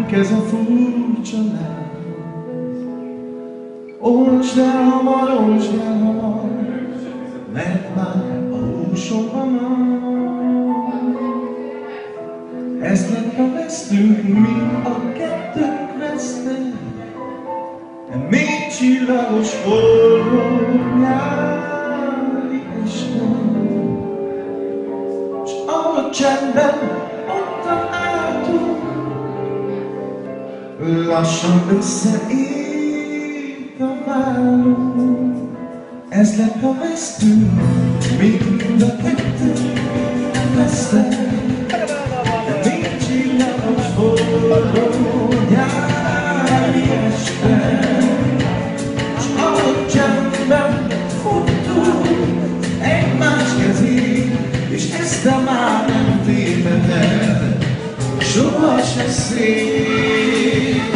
Várunk ez a furcsa láb. Olcsd el hamar, mert már a húsom hamar. Ez lett, ha vesztünk, mi a kettőnk vesztek. De még csillagos forró nyári este. S ahogy csendben ottan álltunk, lassan összeért a vállunk. Ez lett, ha vesztünk, mind a kettőnk vesztek. De még csillagos forró nyári este. S ahogy csendben futtunk egymás kezén, és ezt te már nem téveded, soha se szép.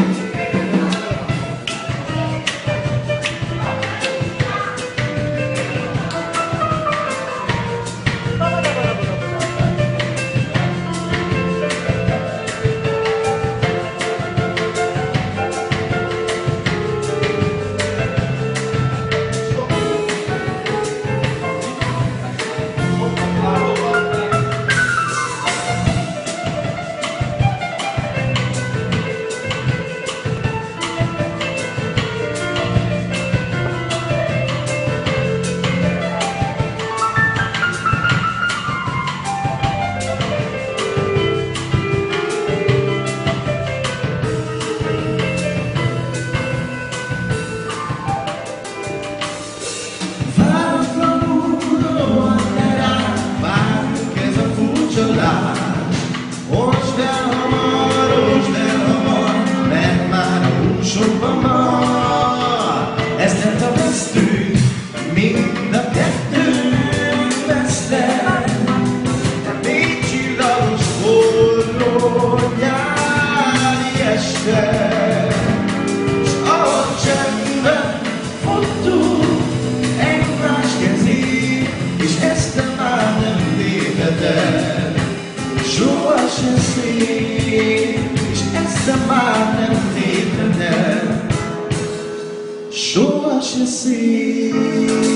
Olcsd el hamar, mert már a húsokban mar. Ez lett, a vesztünk, mind a kettőnk vesztek. De még csillagos forró nyári este. S ahogy csendben futtunk egymás kezén, és ezt te már nem téveded, soha se szép, és ezt te már nem téveded, soha se szép.